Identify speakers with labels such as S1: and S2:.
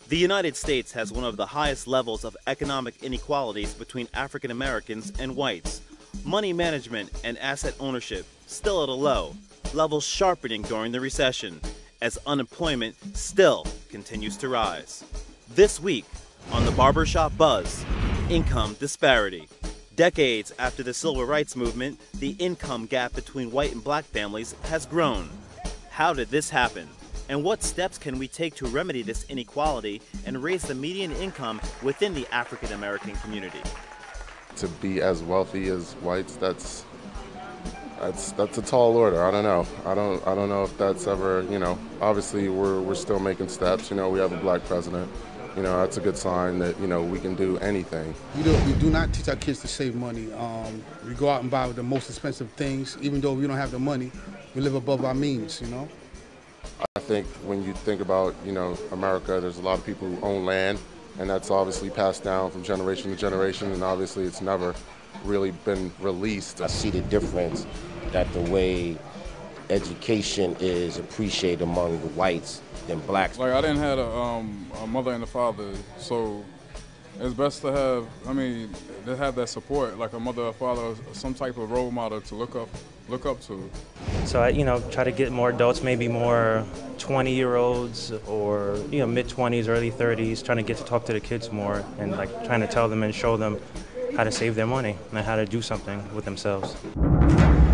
S1: The United States has one of the highest levels of economic inequalities between African Americans and whites. Money management and asset ownership still at a low, levels sharpening during the recession, as unemployment still continues to rise. This week on the Barbershop-Buzz, income disparity. Decades after the Civil Rights Movement, the income gap between white and black families has grown. How did this happen? And what steps can we take to remedy this inequality and raise the median income within the African American community?
S2: To be as wealthy as whites, that's a tall order. I don't know. I don't know if that's ever, obviously we're still making steps. We have a black president. That's a good sign that, we can do anything.
S3: We do not teach our kids to save money. We go out and buy the most expensive things. Even though we don't have the money, we live above our means,
S2: I think when you think about, America, there's a lot of people who own land, and that's obviously passed down from generation to generation, and obviously it's never really been released.
S4: I see the difference that the way education is appreciated among the whites than blacks.
S5: Like, I didn't have a mother and a father, so it's best to have, to have that support, like a mother or father, some type of role model to look up to.
S6: So I, try to get more adults, maybe more 20-year-olds or, mid-20s, early 30s, trying to get to talk to the kids more and trying to tell them and show them how to save their money and how to do something with themselves.